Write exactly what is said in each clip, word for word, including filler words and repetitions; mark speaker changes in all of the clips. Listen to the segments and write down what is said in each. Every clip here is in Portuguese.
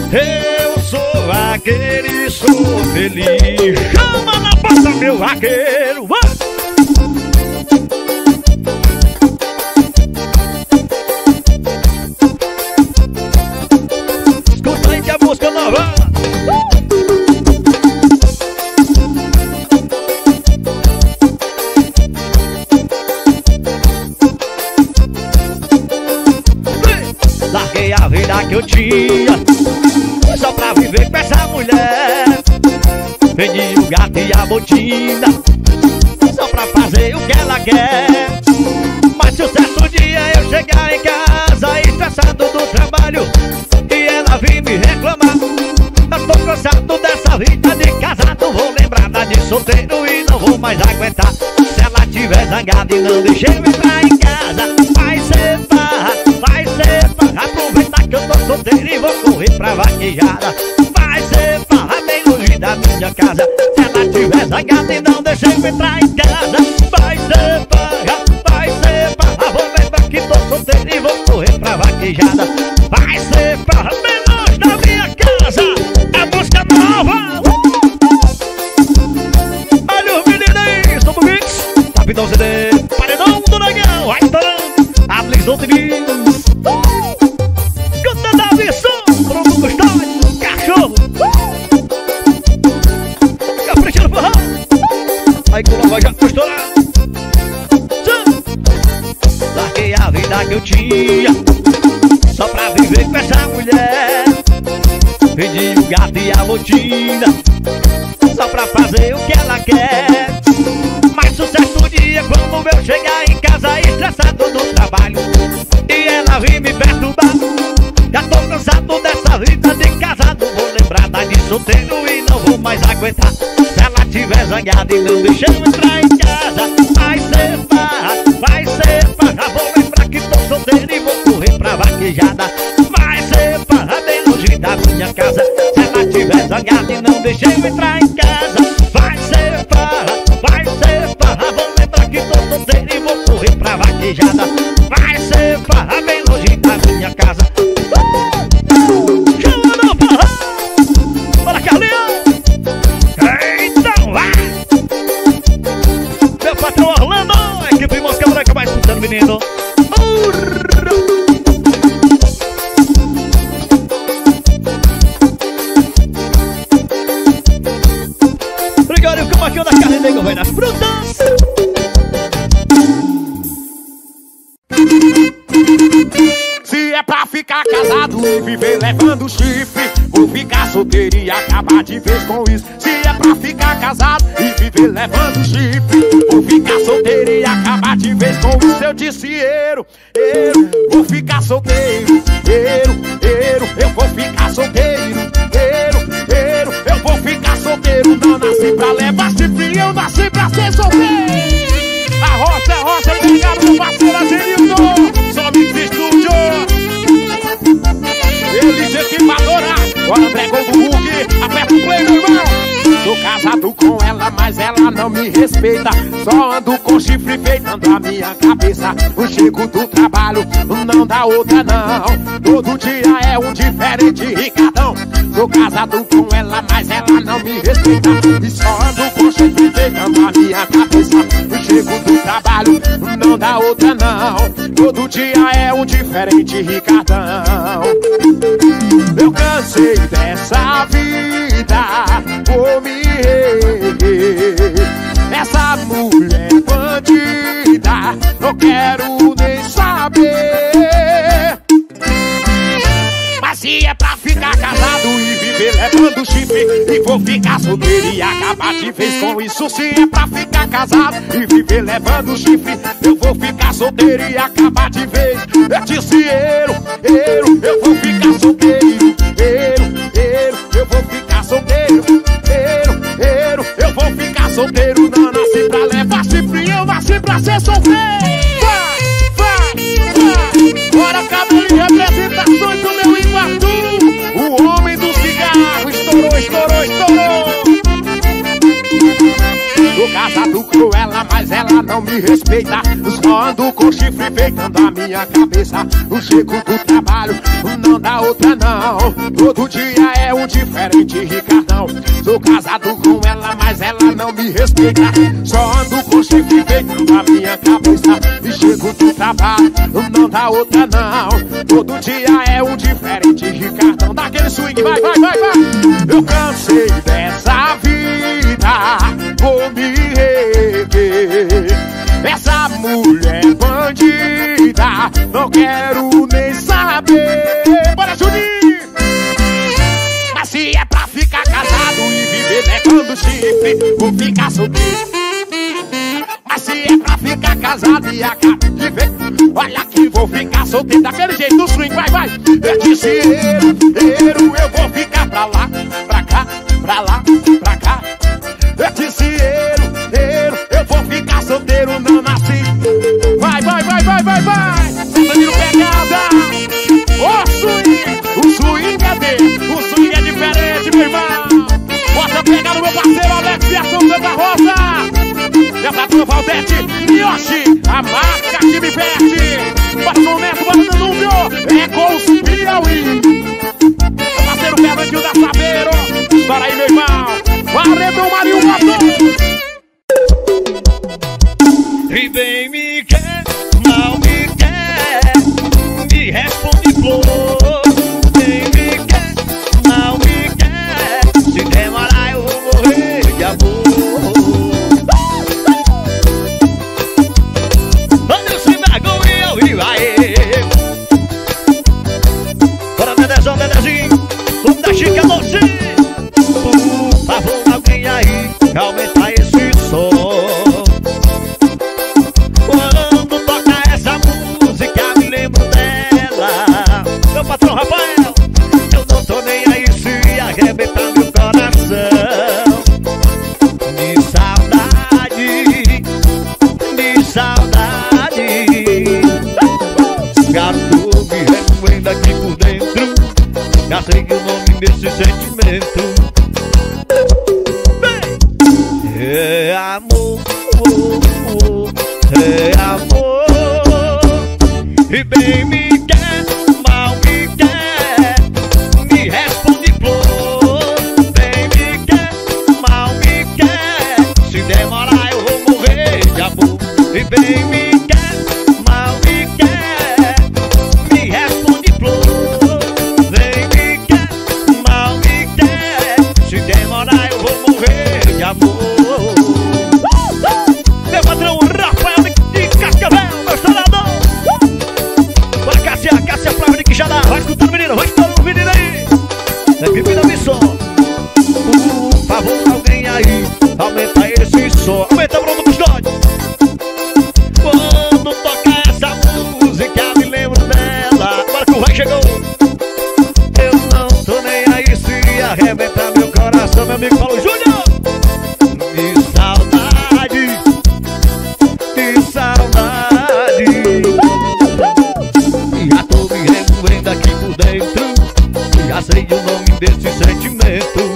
Speaker 1: Eu sou vaqueiro e sou feliz. Chama na porta, meu vaqueiro, vai! Escuta aí que a música nova. Larguei a vida que eu tinha só pra viver com essa mulher. Vendi o gato e a botina só pra fazer o que ela quer. Mas se um certo dia eu chegar em casa estressado do trabalho e ela vir me reclamar, eu tô cansado dessa vida de casado, vou lembrar da de solteiro e não vou mais aguentar. Se ela tiver zangada e não deixei eu entrar em casa, vai ser farra, vai ser farra. Aproveita que eu tô solteiro e vou correr pra vaquejada. Vai ser farra bem longe da minha casa. Se ela tiver zangada e não deixei eu entrar em casa, vai ser farra, vai ser farra. Vou lembrar que tô solteiro e vou correr pra vaquejada. Vai ser farra bem longe da minha casa. É música nova. Olha os meninos, Topo Mix, Capitão C D, Paredão do Negão, vai estourando, Adlison T V. Canta da missão, Bruno Gustavo, cachorro. Capricha no forró. Aí que o vai já estourar. Larguei a vida que eu tinha só pra viver com essa mulher. Vendi o gato e a botina só pra fazer o que ela quer. Mas um certo dia, quando eu chegar em casa estressado do trabalho e ela vir me perturbar, já tô cansado dessa vida de casado, vou lembrar da de solteiro e não vou mais aguentar. Se ela tiver zangada e não deixar eu entrar em casa, vai ser farra, vai ser farra. Vou lembrar que tô solteiro e vou correr pra vaquejada. Vai ser farra bem longe da minha casa. Se ela tiver zangada e não deixar eu entrar em casa, vai ser farra, vai ser farra. Vou lembrar que tô solteiro e vou correr pra vaquejada. Vai ser farra bem longe da minha casa. Chama no forró. Bora, Carlinhos. Então vai. Meu patrão Orlando, equipe Mosca Branca vai escutando, menino. Obrigado, como aqui da carne negra vai nas frutas.
Speaker 2: Se é pra ficar casado e viver levando chifre, vou ficar solteiro e acabar de vez com isso. Se é pra ficar casado e viver levando chifre, vou ficar solteiro e acabar de vez com isso. Eu disse eu, eu vou ficar solteiro, eu, eu, eu vou ficar solteiro, eu, eu, eu vou ficar solteiro. Não nasci pra levar chifre, eu nasci pra ser solteiro. A roça é roça, obrigado meu parceiro Agenildo, só me estúdio. Eles equipadora, o André Goldberg, aperta o play, meu irmão. Sou casado com ela, mas ela não me respeita. Só ando com chifre feitando a minha cabeça. O chego do trabalho não dá outra não. Todo dia é um diferente, Ricardão. Sou casado com ela, mas ela não me respeita. E só ando com chifre feitando a minha cabeça. O chego do trabalho não dá outra não. Todo dia é um diferente, Ricardão. Eu cansei dessa vida, vou me erguer. Essa mulher bandida, não quero nem saber. Mas se é pra ficar casado e viver levando chifre, e vou ficar solteiro e acabar de vez com isso. Se é pra ficar casado e viver levando chifre, eu vou ficar solteiro e acabar de vez. Eu disse eu, eu, eu vou ficar solteiro, eu, eu, eu vou ficar solteiro, eu, eu, eu vou ficar solteiro. Não nasci pra levar chifre, eu nasci pra ser solteiro. Vai, vai, vai. Bora, cabelinho, representações do meu Iguatu. O homem do cigarro estourou, estourou, estourou. Tô casado com ela, mas ela não me me respeita. Só ando com chifre feitando a minha cabeça. O chego do trabalho não dá outra não. Todo dia é um diferente, Ricardão. Sou casado com ela, mas ela não me respeita. Só ando com chifre feitando a minha cabeça. E chego do trabalho não dá outra não. Todo dia é um diferente, Ricardão. Dá aquele swing, vai, vai, vai, vai. Eu cansei dessa vida, vou me rever. Essa mulher bandida, não quero nem saber. Bora, Juninho! Mas se é pra ficar casado e viver negando chifre, vou ficar solteiro. Mas se é pra ficar casado e acabar de ver, olha que vou ficar solteiro. Daquele jeito do swing, vai, vai. Eu disse eu, eu, eu vou ficar pra lá, pra cá, pra lá, pra cá. Eu disse eu, eu, eu vou ficar solteiro, não nasci. Vai, vai, vai, vai, vai, vai. Danilo pegada. O swing, o swing é dele. O swing é diferente, meu irmão. Bota pegar no meu parceiro Alex Fiação Santa Rosa. Meu patrão Valdete, Yoshi, a marca que me veste. Bota no neto, bota no número. É com os Piauí. Meu parceiro Fernandinho da Sabeiro. Estoura aí, meu irmão. Paredão Marinho Matou.
Speaker 1: E bem me quer, mal me quer, me responde flor. Bem me quer, mal me quer, se demorar eu vou morrer de amor. Olha sem vergonha ao rio, aê. Bora, Dedezão, Dedezinho, como da Chica você. Por favor, alguém aí, aumenta esse som. Quando toca essa música, me lembro dela. Meu patrão Rafael, eu não tô nem aí se arrebenta meu coração. De saudade, de saudade. Gato me remoendo aqui por dentro. Já sei que o nome desse sentimento é amor, oh, oh, é amor. E bem me quer, mal me quer, me responde flor. Bem me quer, mal me quer, se demorar eu vou morrer de amor. E bem me quer, mal me quer, me responde flor. Bem me quer, mal me quer, se demorar eu vou morrer de amor. Meu patrão Rafael de Cascavel, meu estourador. Bora, Cássia, Cássia Flávia de Quixadá. Vai escutando, menino, vai escutando o menino aí. É pipi da missão. Por favor, alguém aí, aumenta esse som. Aumenta a bronca dos dois. Quando toca essa música, me lembro dela. Agora que o vai chegou. Eu não tô nem aí se arrebenta meu coração, meu amigo Paulo Júnior. De saudade, de saudade. Já tô me remoendo aqui por dentro. Já sei o nome desse sentimento.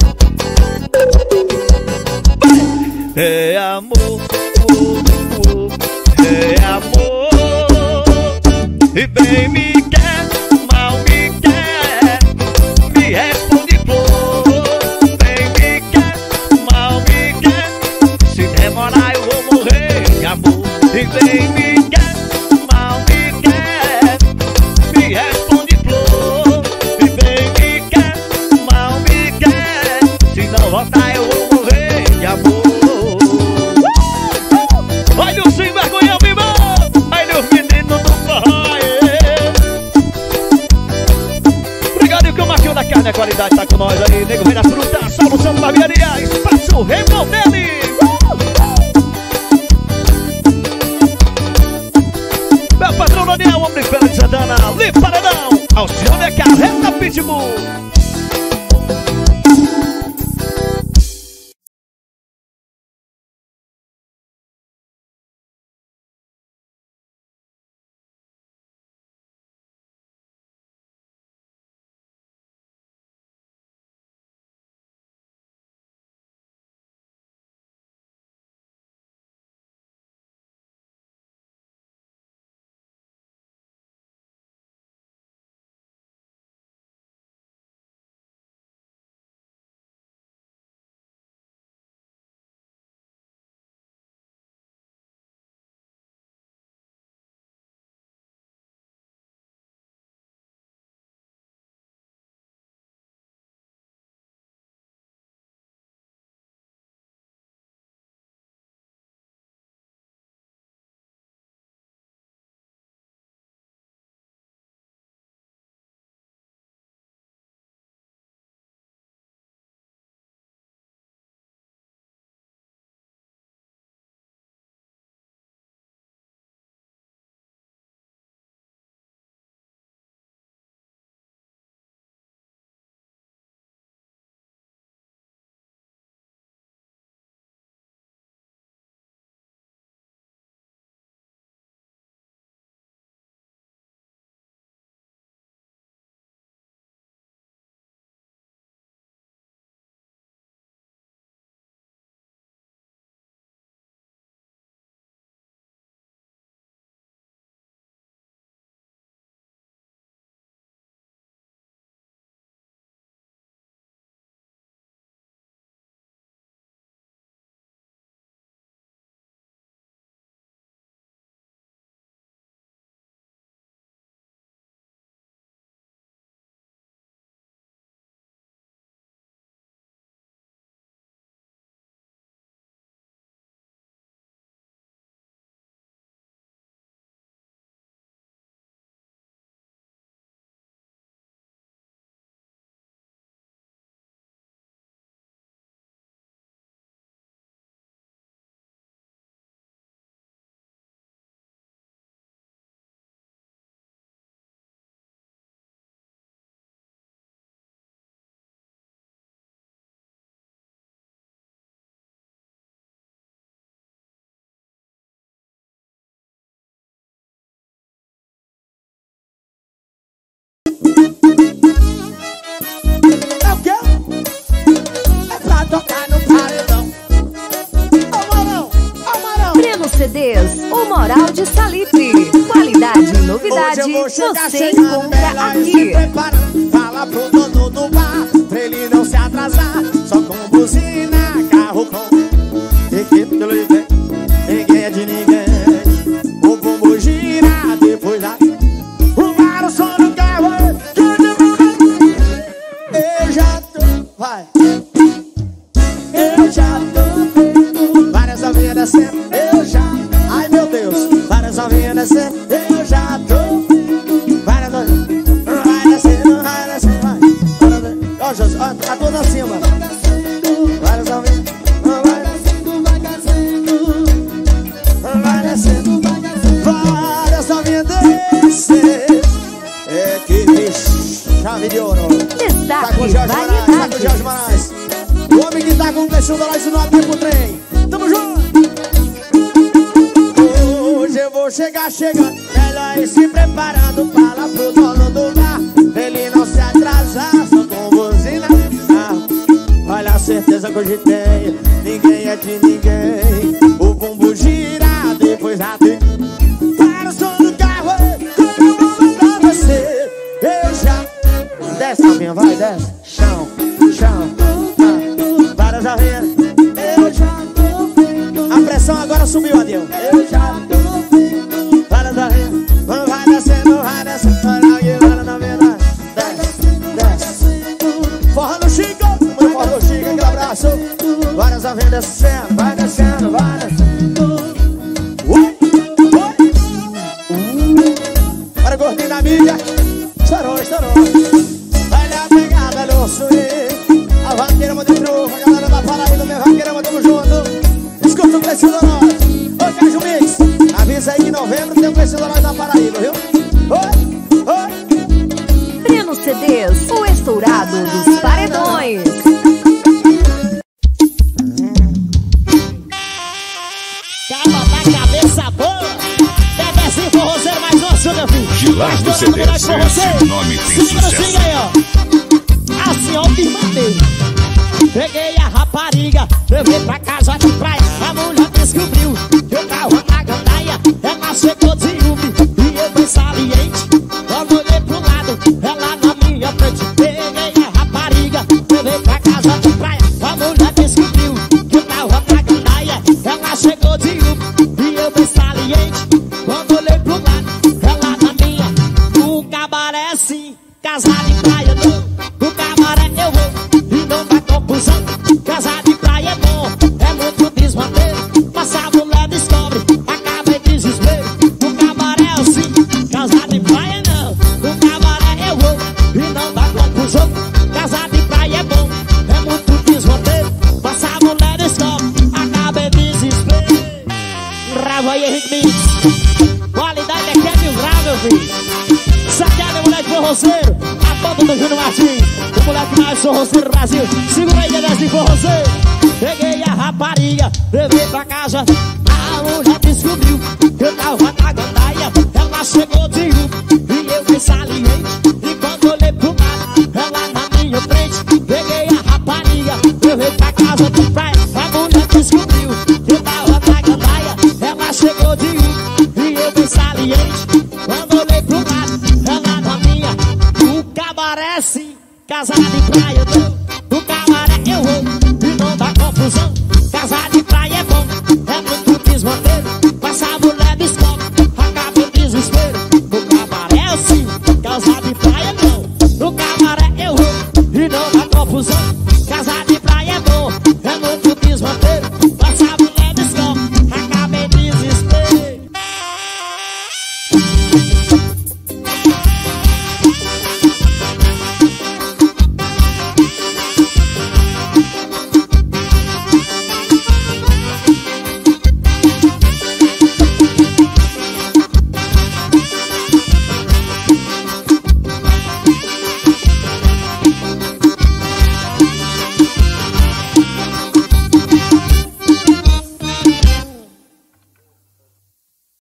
Speaker 1: É amor, oh, oh, é amor. E bem me quer, mal me quer, me responde flor. Bem me quer, mal me quer, se demorar eu vou morrer de amor. E bem me quer, mal me quer, me responde flor. E bem me quer, mal me quer, se não voltar eu vou morrer de amor. Olha o sem vergonha, vivo! Olha os meninos do forró. Obrigado, que o Marquinho da Carne, a qualidade tá com nós aí. Nego vem das frutas, solução da barbearia, espaço Rainbow dele. Meu patrão Daniel, homem de Feira de Santana, Li Paredão, Alcione Carreta Pitbull.
Speaker 3: O Moral de Salitre. Qualidade e novidade você encontra aqui.
Speaker 4: Fala pro dono do bar pra ele não se atrasar. Só com buzina, carro com equipe do Luiz. Ninguém é de ninguém. O bumbum gira depois da o bar, o som do carro. Eu já tô, vai. Eu já tô. Várias novinhas descendo. Eu já, ai meu Deus. Várias novinhas descendo. Eu já tô. Várias novinhas. Vai descendo, vai descendo, vai. Ó, Jesus, ó, tá toda acima. Várias novinhas. Vai descendo, vai descendo. Vai descendo, vai descendo. Várias novinhas descendo. É que chave de ouro.
Speaker 3: Destaque
Speaker 4: Tá com o Jorge Moraes, tá com o Jorge Moraes. O homem que tá com o Peixão da Loja do Norte pro trem. Tamo junto. Hoje eu vou chegar chegando. Melhor ir se preparando. Fala pro dono do bar ele não se atrasar. Só com buzina. Ah, olha a certeza que hoje tem. Ninguém é de ninguém. O bumbum gira depois a tem. Para o som do carro. Quando eu vou mandar você. Eu já. Desce, minha, vai, desce. Chão, chão. Ah, várias arreias. Eu já tô. A pressão agora subiu, Adil. Eu já tô. Várias arreias. Vai descendo, vai descendo. Olha aqui, olha na verdade. Desce, desce. Forra no Chico. Forra no Chico, aquele abraço. Várias arreias descendo. Vai descendo, vai descendo. Ui, ui. Para gordinho da mídia. Estourou, estourou. Olha a pegada do swing. A vaqueira manda pro a galera da Paraíba, minha vaqueira manda junto. Escuta o Crescido da Norte. Ô, Caju Mix, avisa aí que em novembro tem o Crescido da Norte da Paraíba, viu? Oi, oi.
Speaker 3: Breno C Ds, o estourado dos paredões.
Speaker 5: Calma da cabeça boa. Deve ser forrozeiro mais uma, seu meu filho.
Speaker 6: Gilardo C Ds, esse nome tem sucesso.
Speaker 5: Siga aí, ó. Assim, ó, firmamente. Peguei a rapariga, levei pra casa de praia. A mulher descobriu que eu tava na gandaia. Ela chegou de ciúme e eu fui saliente. Quando olhei pro lado, ela na minha frente. Peguei a rapariga, levei pra casa de praia. A mulher descobriu que eu tava na gandaia. Ela chegou de ciúme e eu fui saliente. Quando olhei pro lado, ela na minha. No cabaré assim, casar de praia não. No cabaré eu vou e não dá confusão. Casar de praia é bom, é muito desmanteiro. Mas a mulher descobre, acaba em desespero. No cabaré assim, casar de praia não. No cabaré eu vou e não dá confusão. Casar de praia é bom, é muito desmanteiro. Mas a mulher descobre, acaba em desespero. Bravo aí, Henrique Mix. Qualidade é que é mil grau, meu filho. Saqueada, moleque forrozeiro. A banda do Júnior Martins. O moleque mais forrozeiro do Brasil. Segura aí, Dedé de forrozeiro. Peguei a rapariga, levei pra casa. A mulher descobriu que eu tava